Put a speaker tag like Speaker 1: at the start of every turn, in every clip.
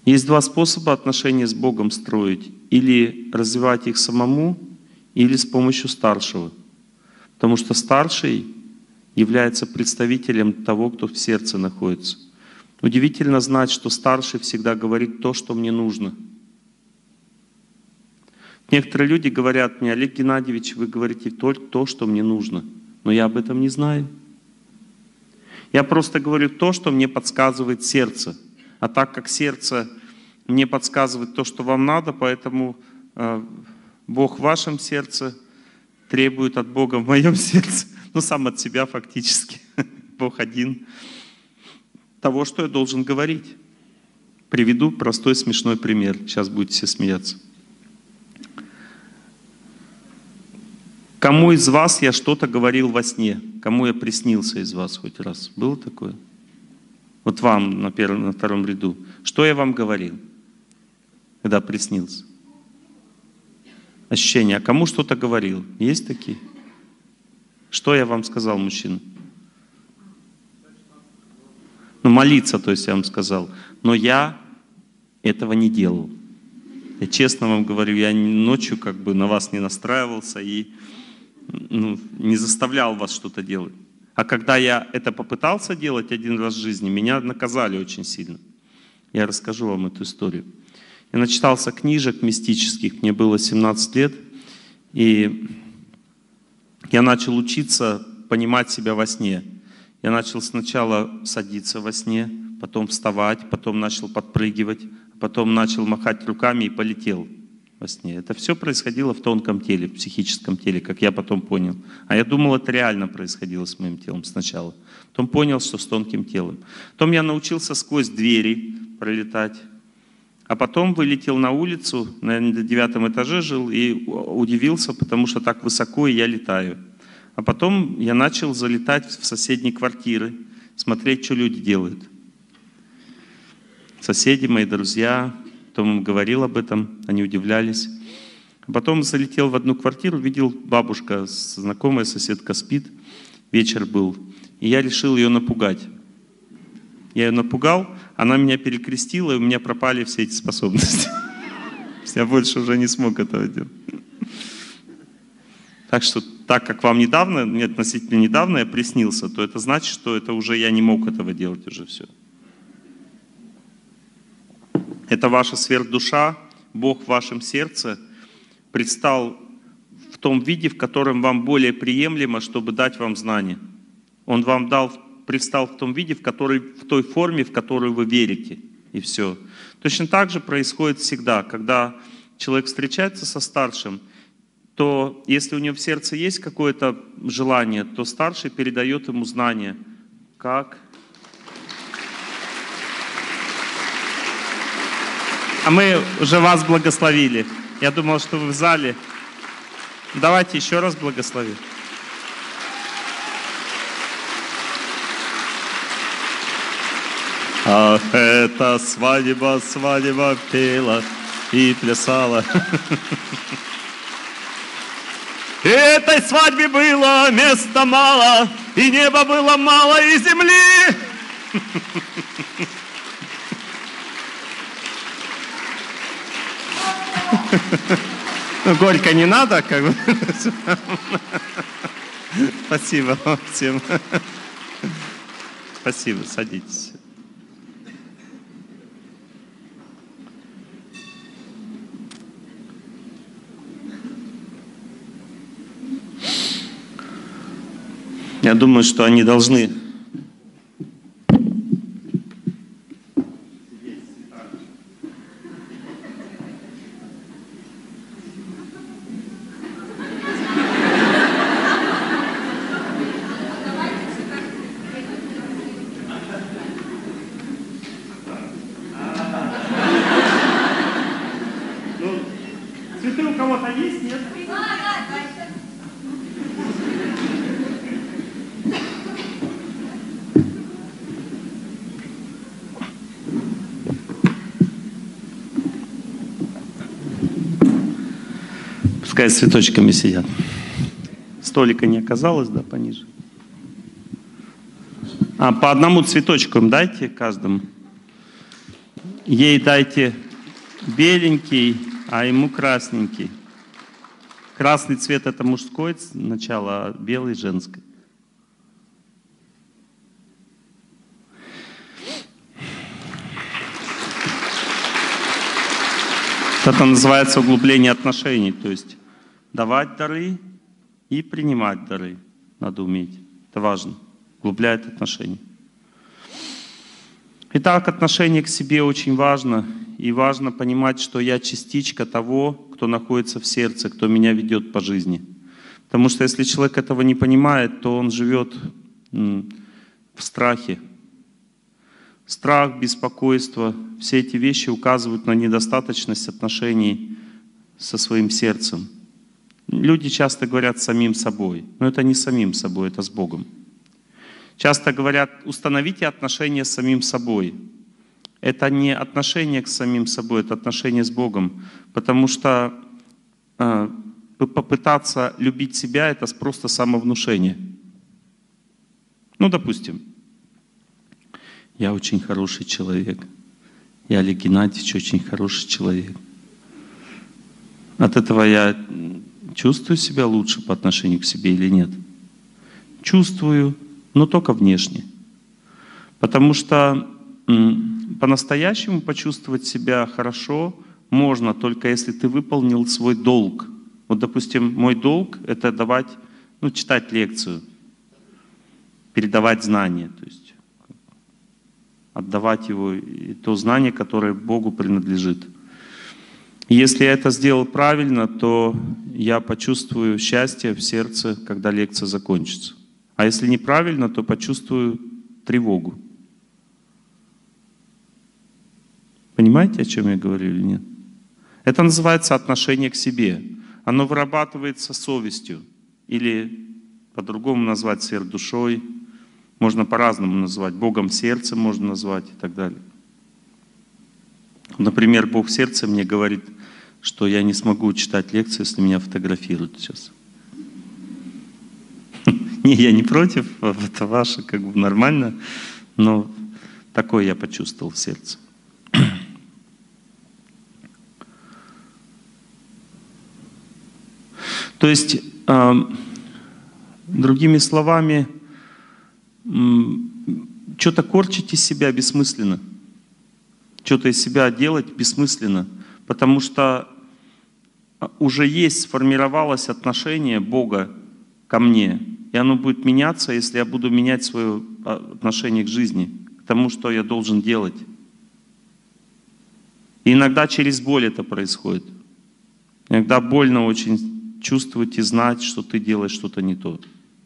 Speaker 1: Есть два способа отношения с Богом строить. Или развивать их самому, или с помощью старшего. Потому что старший является представителем того, кто в сердце находится. Удивительно знать, что старший всегда говорит то, что мне нужно. Некоторые люди говорят мне: Олег Геннадьевич, вы говорите только то, что мне нужно. Но я об этом не знаю. Я просто говорю то, что мне подсказывает сердце. А так как сердце мне подсказывает то, что вам надо, поэтому Бог в вашем сердце требует от Бога в моем сердце, ну сам от себя фактически, Бог один, того, что я должен говорить. Приведу простой смешной пример, сейчас будете все смеяться. Кому из вас я что-то говорил во сне? Кому я приснился из вас хоть раз? Было такое? Вот вам на втором ряду. Что я вам говорил, когда приснился? Ощущения. А кому что-то говорил? Есть такие? Что я вам сказал, мужчина? Ну, молиться, то есть я вам сказал. Но я этого не делал. Я честно вам говорю, я ночью как бы на вас не настраивался и не заставлял вас что-то делать. А когда я это попытался делать один раз в жизни, меня наказали очень сильно. Я расскажу вам эту историю. Я начитался книжек мистических, мне было 17 лет, и я начал учиться понимать себя во сне. Я начал сначала садиться во сне, потом вставать, потом начал подпрыгивать, потом начал махать руками и полетел во сне. Это все происходило в тонком теле, в психическом теле, как я потом понял. А я думал, это реально происходило с моим телом сначала. Потом понял, что с тонким телом. Потом я научился сквозь двери пролетать. А потом вылетел на улицу, наверное, на 9 этаже жил, и удивился, потому что так высоко, и я летаю. А потом я начал залетать в соседние квартиры, смотреть, что люди делают. Соседи, мои друзья, потом им говорил об этом, они удивлялись. А потом залетел в одну квартиру, видел, бабушка, знакомая соседка спит, вечер был, и я решил ее напугать. Я ее напугал, она меня перекрестила, и у меня пропали все эти способности. Я больше уже не смог этого делать. Так что, так как вам недавно, мне относительно недавно я приснился, то это значит, что это уже я не мог этого делать уже все. Это ваша сверхдуша, Бог в вашем сердце предстал в том виде, в котором вам более приемлемо, чтобы дать вам знания. Он вам предстал в том виде, в той форме, в которую вы верите. И все. Точно так же происходит всегда, когда человек встречается со старшим, то если у него в сердце есть какое-то желание, то старший передает ему знания. Как? А мы уже вас благословили. Я думал, что вы в зале. Давайте еще раз благословим. Ах, это свадьба, свадьба пела и плясала. Этой свадьбе было места мало, и неба было мало, и земли. Ну, горько не надо, как бы. Спасибо вам всем. Спасибо, садитесь. Я думаю, что они должны цветы у кого-то есть, нет? Пускай с цветочками сидят. Столика не оказалось, да, пониже. А по одному цветочку им дайте каждому. Ей дайте беленький, а ему красненький. Красный цвет — это мужское начало, а белый — женское. Это называется углубление отношений, то есть давать дары и принимать дары. Надо уметь. Это важно. Углубляет отношения. Итак, отношение к себе очень важно. И важно понимать, что я частичка того, кто находится в сердце, кто меня ведет по жизни. Потому что если человек этого не понимает, то он живет в страхе. Страх, беспокойство, все эти вещи указывают на недостаточность отношений со своим сердцем. Люди часто говорят самим собой, но это не самим собой, это с Богом. Часто говорят, установите отношения с самим собой. Это не отношение к самим собой, это отношение с Богом. Потому что попытаться любить себя — это просто самовнушение. Ну, допустим, я очень хороший человек. Я, Олег Геннадьевич, очень хороший человек. От этого я чувствую себя лучше по отношению к себе или нет? Чувствую, но только внешне. Потому что по-настоящему почувствовать себя хорошо можно только если ты выполнил свой долг. Вот, допустим, мой долг — это давать, читать лекцию, передавать знания, то есть отдавать его, и то знание, которое Богу принадлежит. И если я это сделал правильно, то я почувствую счастье в сердце, когда лекция закончится. А если неправильно, то почувствую тревогу. Понимаете, о чем я говорю или нет? Это называется отношение к себе. Оно вырабатывается совестью. Или по-другому назвать сверхдушой. Можно по-разному назвать. Богом в сердце можно назвать и так далее. Например, Бог в сердце мне говорит, что я не смогу читать лекцию, если меня фотографируют сейчас. Не, я не против, это ваше, нормально, но такое я почувствовал в сердце. То есть, другими словами, что-то корчить из себя бессмысленно. Что-то из себя делать бессмысленно. Потому что уже есть, сформировалось отношение Бога ко мне. И оно будет меняться, если я буду менять свое отношение к жизни, к тому, что я должен делать. И иногда через боль это происходит. Иногда больно очень чувствовать и знать, что ты делаешь что-то не то.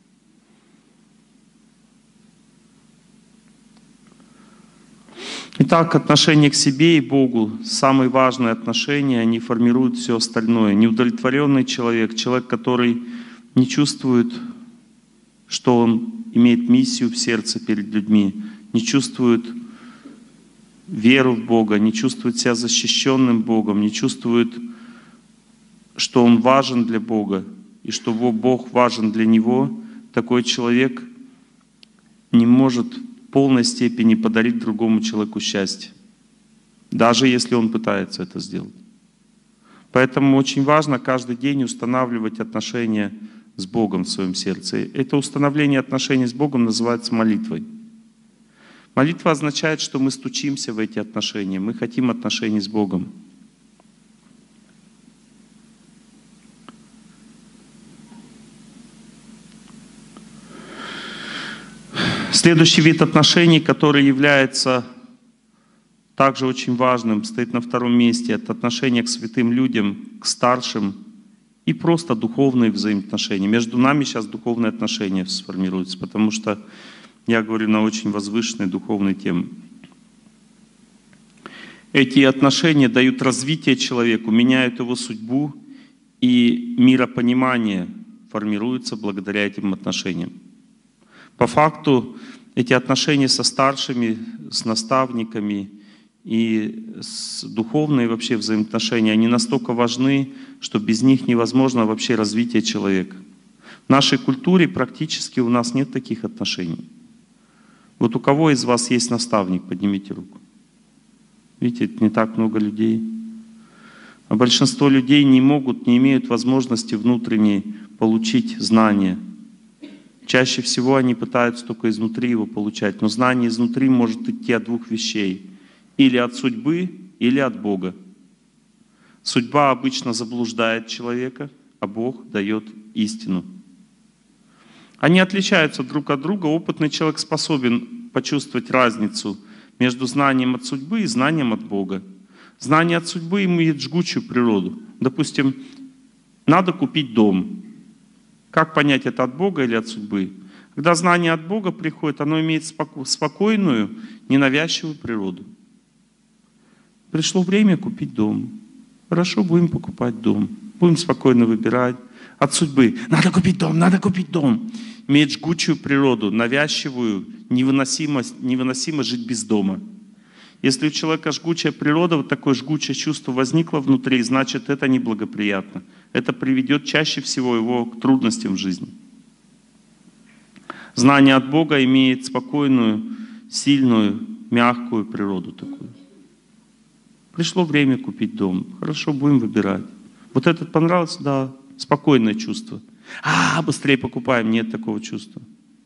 Speaker 1: Итак, отношение к себе и Богу, самые важные отношения, они формируют все остальное. Неудовлетворенный человек, человек, который не чувствует, что он имеет миссию в сердце перед людьми, не чувствует веру в Бога, не чувствует себя защищенным Богом, не чувствует, что он важен для Бога и что Бог важен для него, такой человек не может в полной степени подарить другому человеку счастье, даже если он пытается это сделать. Поэтому очень важно каждый день устанавливать отношения с Богом в своем сердце. Это установление отношений с Богом называется молитвой. Молитва означает, что мы стучимся в эти отношения, мы хотим отношений с Богом. Следующий вид отношений, который является также очень важным, стоит на втором месте. Это отношение к святым людям, к старшим и просто духовные взаимоотношения. Между нами сейчас духовные отношения сформируются, потому что я говорю на очень возвышенной духовной теме. Эти отношения дают развитие человеку, меняют его судьбу, и миропонимание формируется благодаря этим отношениям. По факту эти отношения со старшими, с наставниками и духовные вообще взаимоотношения, они настолько важны, что без них невозможно вообще развитие человека. В нашей культуре практически у нас нет таких отношений. Вот у кого из вас есть наставник? Поднимите руку. Видите, не так много людей. А большинство людей не могут, не имеют возможности внутренней получить знания. Чаще всего они пытаются только изнутри его получать. Но знание изнутри может идти от двух вещей. Или от судьбы, или от Бога. Судьба обычно заблуждает человека, а Бог дает истину. Они отличаются друг от друга. Опытный человек способен почувствовать разницу между знанием от судьбы и знанием от Бога. Знание от судьбы имеет жгучую природу. Допустим, надо купить дом. Как понять, это от Бога или от судьбы? Когда знание от Бога приходит, оно имеет спокойную, ненавязчивую природу. Пришло время купить дом. Хорошо, будем покупать дом. Будем спокойно выбирать. От судьбы. Надо купить дом, надо купить дом. Имеет жгучую природу, навязчивую, невыносимо жить без дома. Если у человека жгучая природа, вот такое жгучее чувство возникло внутри, значит, это неблагоприятно. Это приведет чаще всего его к трудностям в жизни. Знание от Бога имеет спокойную, сильную, мягкую природу такую. Пришло время купить дом. Хорошо, будем выбирать. Вот этот понравился? Да. Спокойное чувство. Быстрее покупаем. Нет такого чувства.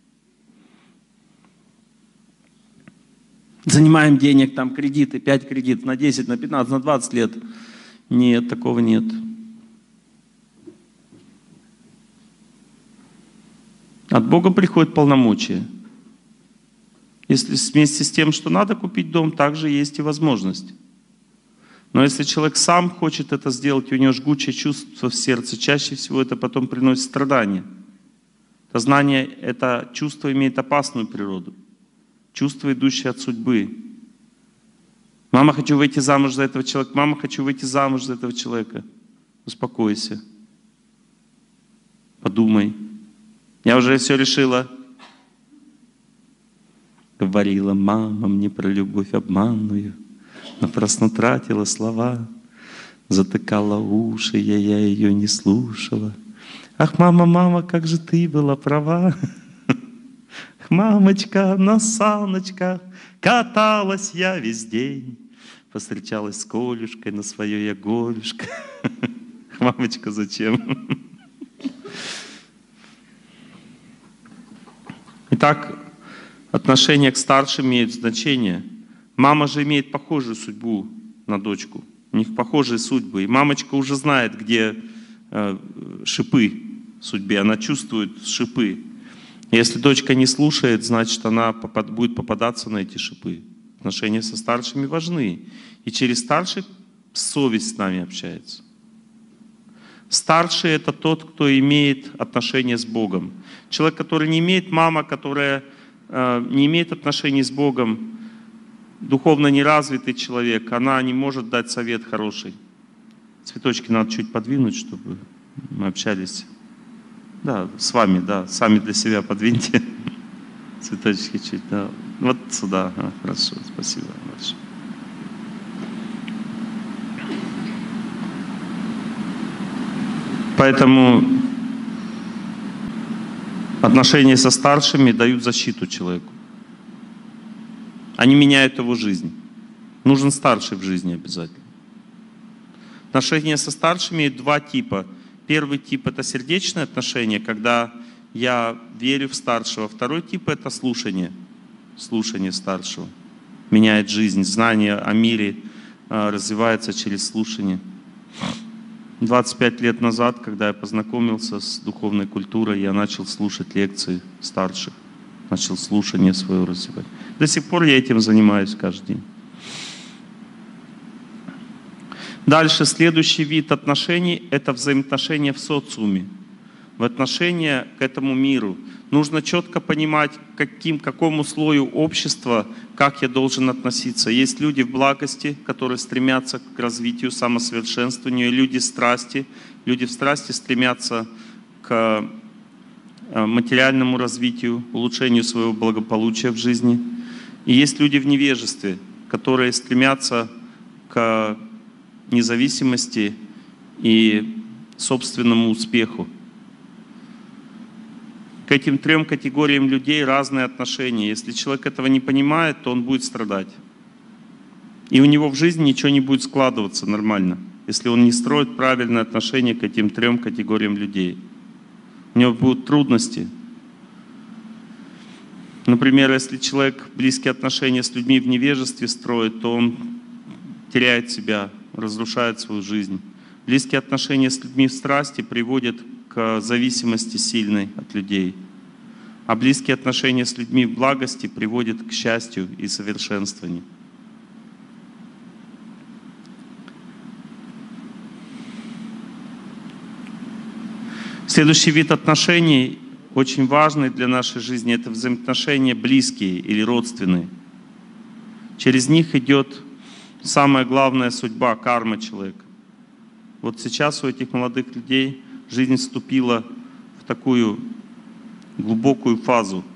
Speaker 1: Занимаем денег, там кредиты, 5 кредитов на 10, на 15, на 20 лет. Нет, такого нет. От Бога приходит полномочия. Если вместе с тем, что надо купить дом, также есть и возможность. Но если человек сам хочет это сделать, и у него жгучее чувство в сердце, чаще всего это потом приносит страдания. Это знание, это чувство имеет опасную природу. Чувство, идущее от судьбы. Мама, хочу выйти замуж за этого человека. Мама, хочу выйти замуж за этого человека. Успокойся. Подумай. Я уже все решила. Говорила мама мне про любовь обманную. Напрасно тратила слова, затыкала уши, я ее не слушала. Ах, мама, мама, как же ты была права. Мамочка, на саночках каталась я весь день. Повстречалась с Колюшкой на свое я горюшко. Мамочка, зачем? Итак, отношение к старшим имеет значение. Мама же имеет похожую судьбу на дочку. У них похожие судьбы. И мамочка уже знает, где шипы в судьбе. Она чувствует шипы. Если дочка не слушает, значит, она будет попадаться на эти шипы. Отношения со старшими важны. И через старших совесть с нами общается. Старший — это тот, кто имеет отношения с Богом. Человек, который не имеет, мама, которая не имеет отношений с Богом, духовно неразвитый человек, она не может дать совет хороший. Цветочки надо чуть подвинуть, чтобы мы общались. Да, с вами, да, сами для себя подвиньте. Цветочки чуть, да. Вот сюда, хорошо, спасибо большое. Поэтому отношения со старшими дают защиту человеку. Они меняют его жизнь. Нужен старший в жизни обязательно. Отношения со старшими есть два типа. Первый тип — это сердечные отношения, когда я верю в старшего. Второй тип — это слушание. Слушание старшего. Меняет жизнь. Знание о мире развивается через слушание. 25 лет назад, когда я познакомился с духовной культурой, я начал слушать лекции старших. Начал слушание свое развивать. До сих пор я этим занимаюсь каждый день. Дальше, следующий вид отношений — это взаимоотношения в социуме. В отношении к этому миру. Нужно четко понимать, к какому слою общества, как я должен относиться. Есть люди в благости, которые стремятся к развитию, самосовершенствованию. Люди страсти. Люди в страсти стремятся к материальному развитию, улучшению своего благополучия в жизни. И есть люди в невежестве, которые стремятся к независимости и собственному успеху. К этим трем категориям людей разные отношения. Если человек этого не понимает, то он будет страдать. И у него в жизни ничего не будет складываться нормально, если он не строит правильное отношение к этим 3 категориям людей. У него будут трудности. Например, если человек близкие отношения с людьми в невежестве строит, то он теряет себя, разрушает свою жизнь. Близкие отношения с людьми в страсти приводят к зависимости сильной от людей. А близкие отношения с людьми в благости приводят к счастью и совершенствованию. Следующий вид отношений, очень важный для нашей жизни, это взаимоотношения близкие или родственные. Через них идет самая главная судьба, карма человека. Вот сейчас у этих молодых людей жизнь вступила в такую глубокую фазу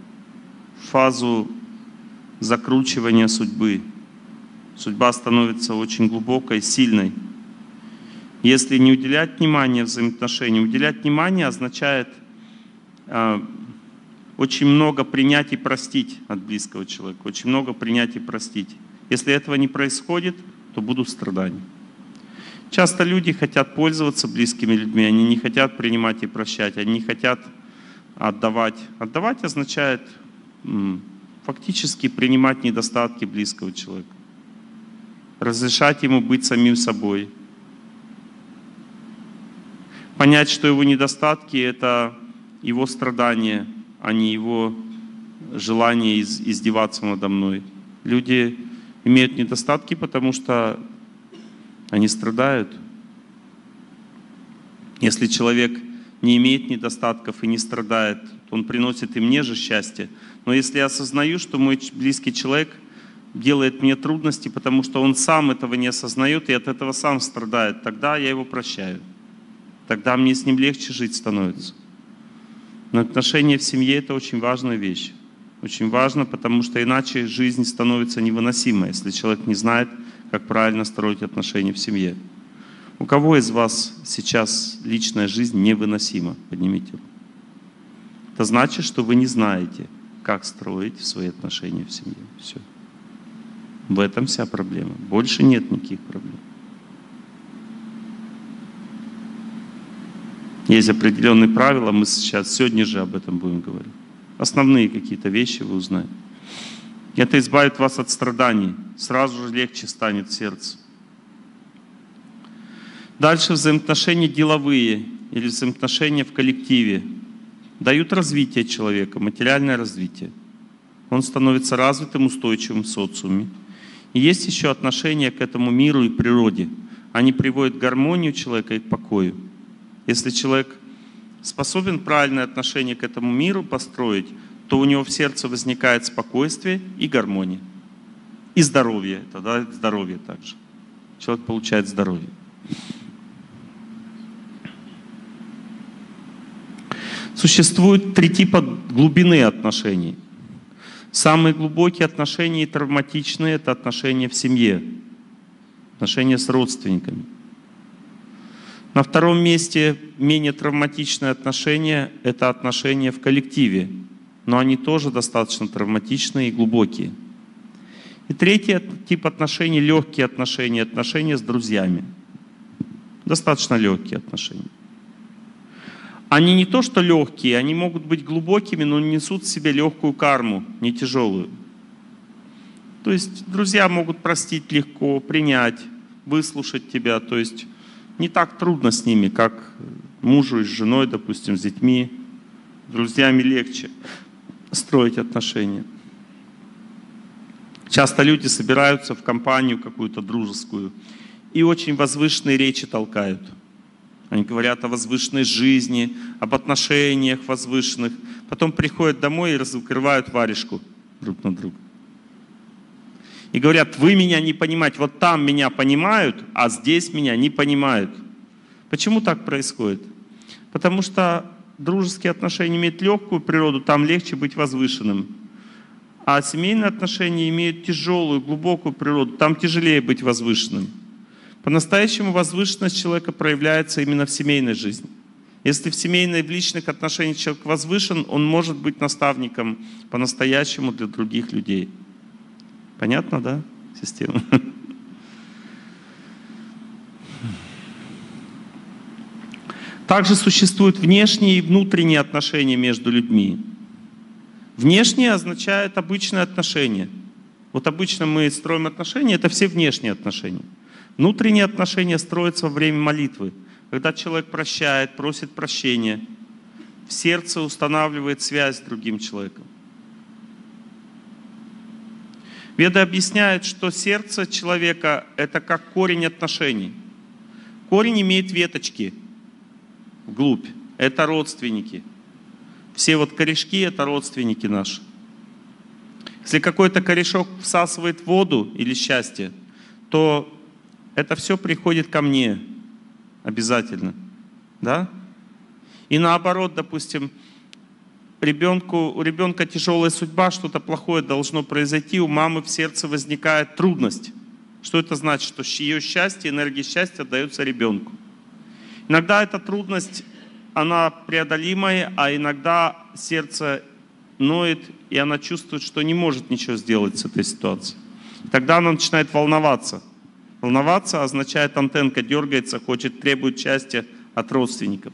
Speaker 1: закручивания судьбы. Судьба становится очень глубокой, сильной. Если не уделять внимания взаимоотношениям, уделять внимание означает очень много принять и простить от близкого человека, очень много принять и простить. Если этого не происходит, то будут страдания. Часто люди хотят пользоваться близкими людьми, они не хотят принимать и прощать, они не хотят отдавать. Отдавать означает фактически принимать недостатки близкого человека, разрешать ему быть самим собой. Понять, что его недостатки — это его страдания, а не его желание издеваться надо мной. Люди имеют недостатки, потому что они страдают. Если человек не имеет недостатков и не страдает, то он приносит и мне же счастье. Но если я осознаю, что мой близкий человек делает мне трудности, потому что он сам этого не осознает и от этого сам страдает, тогда я его прощаю. Тогда мне с ним легче жить становится. Но отношения в семье — это очень важная вещь. Очень важно, потому что иначе жизнь становится невыносимой, если человек не знает, как правильно строить отношения в семье. У кого из вас сейчас личная жизнь невыносима? Поднимите руку. Это значит, что вы не знаете, как строить свои отношения в семье. Все. В этом вся проблема. Больше нет никаких проблем. Есть определенные правила, мы сейчас сегодня же об этом будем говорить. Основные какие-то вещи вы узнаете. Это избавит вас от страданий, сразу же легче станет сердце. Дальше взаимоотношения деловые или взаимоотношения в коллективе дают развитие человека, материальное развитие. Он становится развитым, устойчивым в социуме. И есть еще отношения к этому миру и природе. Они приводят к гармонию человека и к покою. Если человек способен правильное отношение к этому миру построить, то у него в сердце возникает спокойствие и гармония. И здоровье. Тогда здоровье также. Человек получает здоровье. Существует 3 типа глубины отношений. Самые глубокие отношения и травматичные — это отношения в семье, отношения с родственниками. На втором месте менее травматичные отношения — это отношения в коллективе, но они тоже достаточно травматичные и глубокие. И 3-й тип отношений — легкие отношения, отношения с друзьями. Достаточно легкие отношения. Они не то что легкие, они могут быть глубокими, но несут в себе легкую карму, не тяжелую. То есть друзья могут простить легко, принять, выслушать тебя. То есть не так трудно с ними, как мужу и с женой, допустим, с детьми. С друзьями легче строить отношения. Часто люди собираются в компанию какую-то дружескую и очень возвышенные речи толкают. Они говорят о возвышенной жизни, об отношениях возвышенных. Потом приходят домой и раскрывают варежку друг на друга. И говорят: вы меня не понимаете, вот там меня понимают, а здесь меня не понимают. Почему так происходит? Потому что дружеские отношения имеют легкую природу, там легче быть возвышенным. А семейные отношения имеют тяжелую, глубокую природу, там тяжелее быть возвышенным. По-настоящему возвышенность человека проявляется именно в семейной жизни. Если в семейной, в личных отношениях человек возвышен, он может быть наставником по-настоящему для других людей. Понятно, да, система? Также существуют внешние и внутренние отношения между людьми. Внешние означает обычные отношения. Вот обычно мы строим отношения, это все внешние отношения. Внутренние отношения строятся во время молитвы. Когда человек прощает, просит прощения, в сердце устанавливает связь с другим человеком. Веды объясняют, что сердце человека — это как корень отношений. Корень имеет веточки вглубь. Это родственники. Все вот корешки — это родственники наши. Если какой-то корешок всасывает воду или счастье, то это все приходит ко мне обязательно. Да? И наоборот, допустим, у ребенка тяжелая судьба, что-то плохое должно произойти, у мамы в сердце возникает трудность. Что это значит? Что ее счастье, энергия счастья отдается ребенку. Иногда эта трудность, она преодолимая, а иногда сердце ноет, и она чувствует, что не может ничего сделать с этой ситуацией. Тогда она начинает волноваться. Волноваться означает, антенка дергается, требует счастья от родственников.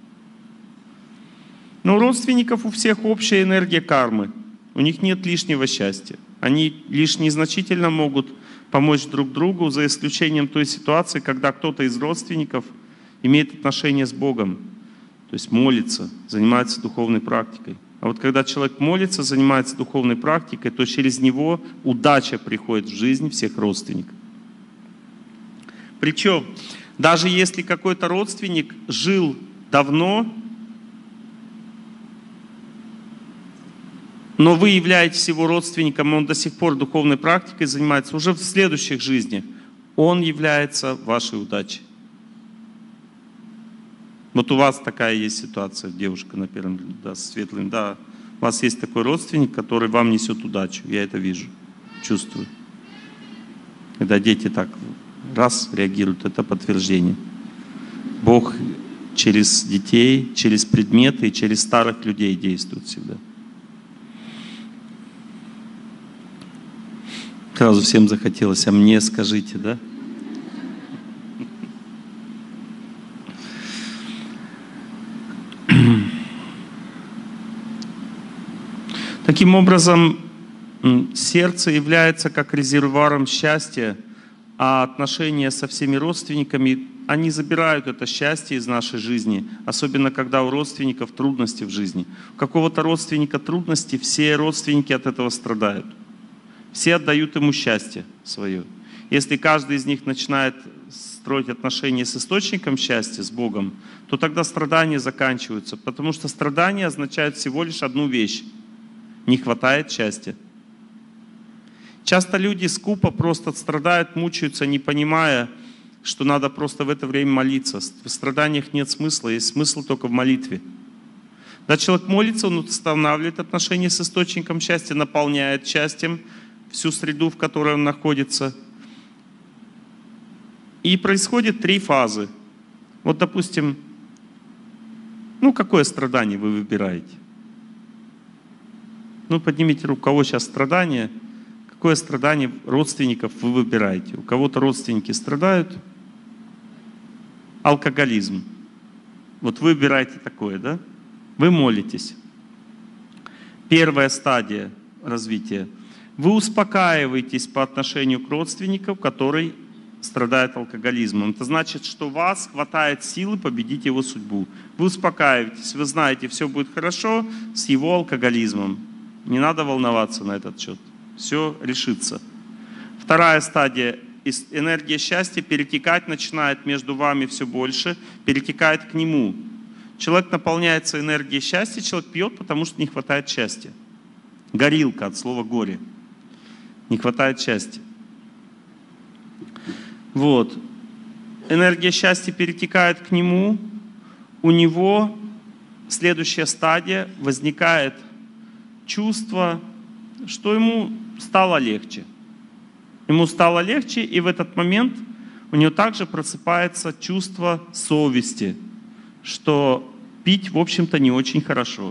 Speaker 1: Но у родственников у всех общая энергия кармы. У них нет лишнего счастья. Они лишь незначительно могут помочь друг другу, за исключением той ситуации, когда кто-то из родственников имеет отношение с Богом. То есть молится, занимается духовной практикой. А вот когда человек молится, занимается духовной практикой, то через него удача приходит в жизнь всех родственников. Причем, даже если какой-то родственник жил давно, но вы являетесь его родственником, и он до сих пор духовной практикой занимается, уже в следующих жизнях он является вашей удачей. Вот у вас такая есть ситуация, девушка на первом, да, с светлым, да. У вас есть такой родственник, который вам несет удачу. Я это вижу, чувствую. Когда дети так раз реагируют, это подтверждение. Бог через детей, через предметы и через старых людей действует всегда. Сразу всем захотелось, а мне скажите, да? Таким образом, сердце является как резервуаром счастья, а отношения со всеми родственниками, они забирают это счастье из нашей жизни, особенно когда у родственников трудности в жизни. У какого-то родственника трудности, все родственники от этого страдают. Все отдают ему счастье свое. Если каждый из них начинает строить отношения с источником счастья, с Богом, то тогда страдания заканчиваются, потому что страдания означают всего лишь одну вещь. Не хватает счастья. Часто люди скупо просто страдают, мучаются, не понимая, что надо просто в это время молиться. В страданиях нет смысла, есть смысл только в молитве. Когда человек молится, он устанавливает отношения с источником счастья, наполняет счастьем всю среду, в которой он находится. И происходит 3 фазы. Вот, допустим, какое страдание вы выбираете? Поднимите руку, у кого сейчас страдания? Какое страдание родственников вы выбираете? У кого-то родственники страдают? Алкоголизм. Вот вы выбираете такое, да? Вы молитесь. Первая стадия развития. Вы успокаиваетесь по отношению к родственнику, который страдает алкоголизмом. Это значит, что у вас хватает силы победить его судьбу. Вы успокаиваетесь, вы знаете, все будет хорошо с его алкоголизмом. Не надо волноваться на этот счет. Все решится. Вторая стадия. Энергия счастья перетекать начинает между вами все больше, перетекает к нему. Человек наполняется энергией счастья, человек пьет, потому что не хватает счастья. Горилка от слова горе. Не хватает счастья. Вот. Энергия счастья перетекает к нему. У него следующая стадия, возникает чувство, что ему стало легче. Ему стало легче, и в этот момент у него также просыпается чувство совести, что пить, в общем-то, не очень хорошо.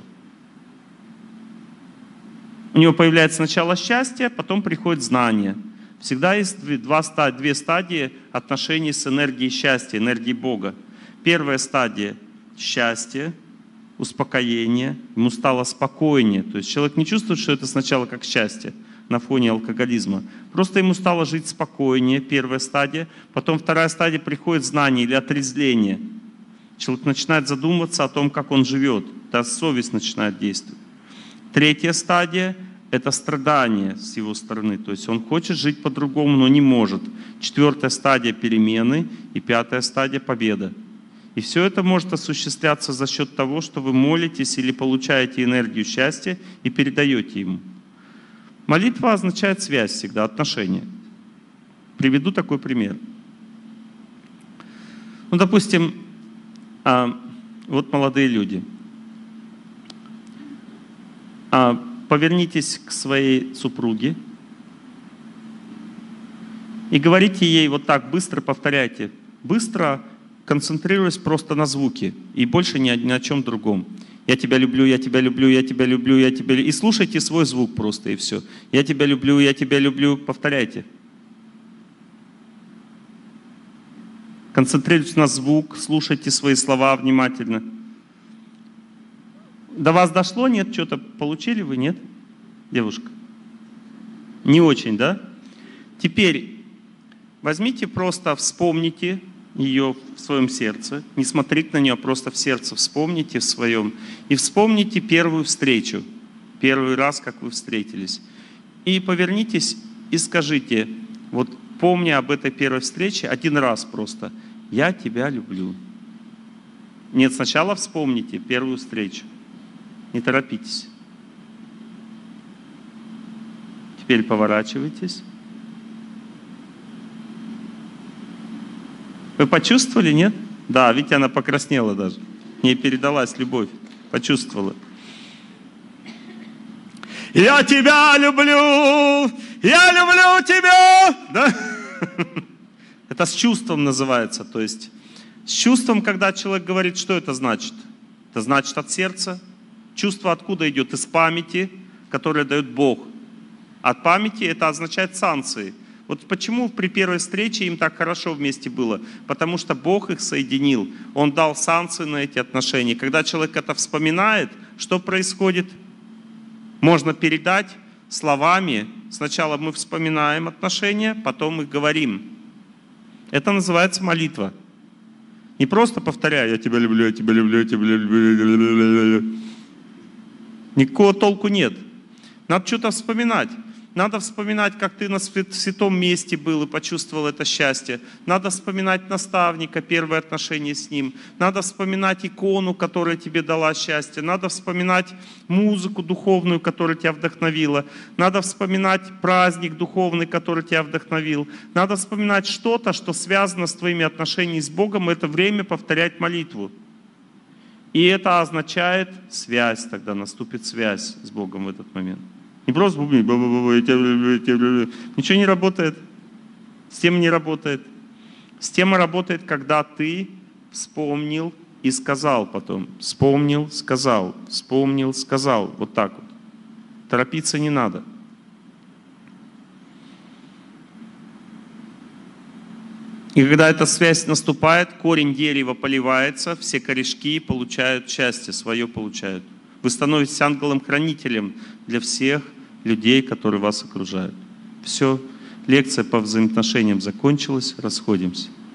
Speaker 1: У него появляется сначала счастье, потом приходит знание. Всегда есть 2 стадии отношений с энергией счастья, энергией Бога. Первая стадия счастье, успокоение, ему стало спокойнее. То есть человек не чувствует, что это сначала как счастье на фоне алкоголизма. Просто ему стало жить спокойнее, первая стадия. Потом вторая стадия приходит знание или отрезвление. Человек начинает задумываться о том, как он живет. Да, совесть начинает действовать. Третья стадия — это страдание с его стороны. То есть он хочет жить по-другому, но не может. Четвертая стадия — перемены. И пятая стадия — победа. И все это может осуществляться за счет того, что вы молитесь или получаете энергию счастья и передаете ему. Молитва означает связь всегда, отношения. Приведу такой пример. Ну, допустим, вот молодые люди. Повернитесь к своей супруге и говорите ей вот так, быстро повторяйте. Быстро, концентрируясь просто на звуке и больше ни о чем другом. Я тебя люблю, я тебя люблю, я тебя люблю, я тебя люблю. И слушайте свой звук просто, и все. Я тебя люблю, я тебя люблю. Повторяйте. Концентрируйтесь на звук, слушайте свои слова внимательно. До вас дошло? Нет? Что-то получили вы? Нет? Девушка? Не очень, да? Теперь возьмите просто, вспомните ее в своем сердце. Не смотрите на нее, а просто в сердце вспомните в своем. И вспомните первую встречу. Первый раз, как вы встретились. И повернитесь и скажите, вот помня об этой первой встрече, один раз просто: «Я тебя люблю». Нет, сначала вспомните первую встречу. Не торопитесь. Теперь поворачивайтесь. Вы почувствовали, нет? Да, видите, она покраснела даже. Ей передалась любовь. Почувствовала. «Я тебя люблю! Я люблю тебя!» Да? Это с чувством называется. То есть с чувством, когда человек говорит, что это значит? Это значит от сердца. Чувство откуда идет? Из памяти, которое дает Бог. От памяти это означает санкции. Вот почему при первой встрече им так хорошо вместе было? Потому что Бог их соединил. Он дал санкции на эти отношения. Когда человек это вспоминает, что происходит? Можно передать словами. Сначала мы вспоминаем отношения, потом мы говорим. Это называется молитва. Не просто повторяю: «Я тебя люблю, я тебя люблю, я тебя люблю». Никакого толку нет. Надо что-то вспоминать. Надо вспоминать, как ты на святом месте был и почувствовал это счастье. Надо вспоминать наставника, первые отношения с ним. Надо вспоминать икону, которая тебе дала счастье. Надо вспоминать музыку духовную, которая тебя вдохновила. Надо вспоминать праздник духовный, который тебя вдохновил. Надо вспоминать что-то, что связано с твоими отношениями с Богом. Это время повторять молитву. И это означает связь, тогда наступит связь с Богом в этот момент. Не просто бубнить, я тебя люблю, я тебя люблю. Ничего не работает. С тем не работает. С тем работает, когда ты вспомнил и сказал потом. Вспомнил, сказал. Вспомнил, сказал. Вот так вот. Торопиться не надо. И когда эта связь наступает, корень дерева поливается, все корешки получают счастье, свое получают. Вы становитесь ангелом-хранителем для всех людей, которые вас окружают. Все, лекция по взаимоотношениям закончилась, расходимся.